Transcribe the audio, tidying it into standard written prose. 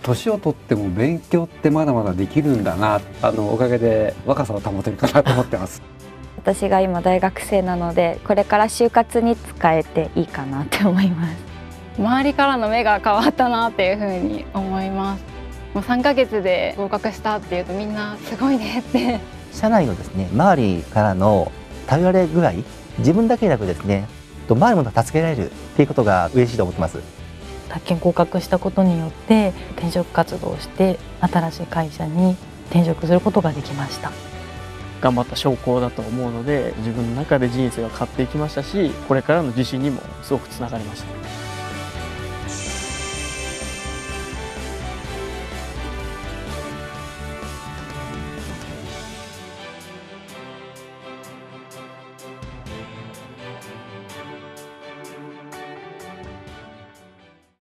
年を取っても勉強ってまだまだできるんだな、おかげで若さを保てるかなと思ってます。 私が今大学生なので、これから就活に使えていいかなって思います。 周りからの目が変わったなっていうふうに思います。もう3ヶ月で合格したっていうとみんなすごいねって社内のですね、周りからの頼られ具合、自分だけでなくですね、周りも助けられるっていうことが嬉しいと思ってます。 宅建合格したことによって転職活動をして新しい会社に転職することができました。 頑張った証拠だと思うので、自分の中で人生が変わっていきましたし、これからの自信にもすごくつながりました。